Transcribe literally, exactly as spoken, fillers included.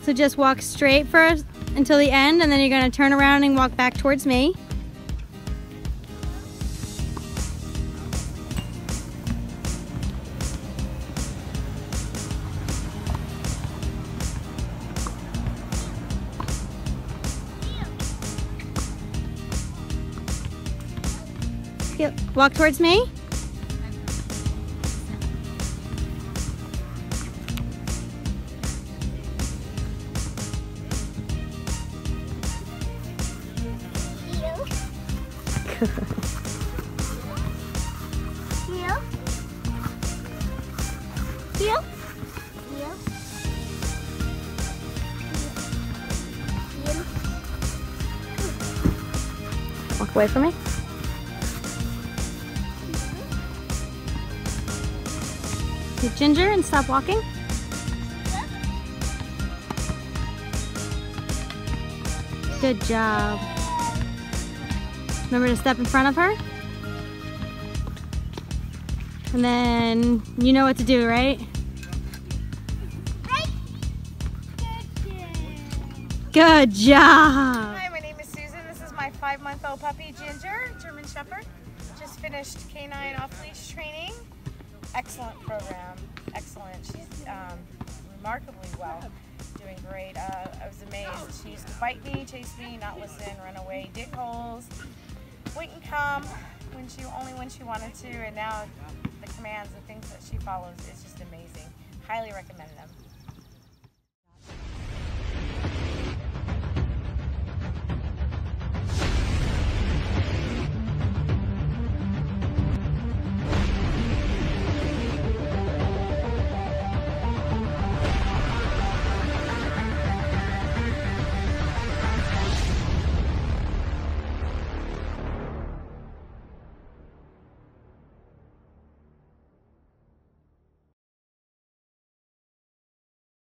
So just walk straight first until the end, and then you're gonna turn around and walk back towards me. Walk towards me. Heel. Heel. Heel. Heel. Walk away from me. Get Ginger and stop walking. Good job. Remember to step in front of her. And then you know what to do, right? Right. Good job. Hi, my name is Susan. This is my five-month-old puppy, Ginger, German Shepherd. Just finished canine off-leash training. Excellent program. Excellent. She's um, remarkably well. Doing great. Uh, I was amazed. She used to bite me, chase me, not listen, run away, dig holes, wait and come when she only when she wanted to, and now the commands and things that she follows is just amazing. Highly recommend them.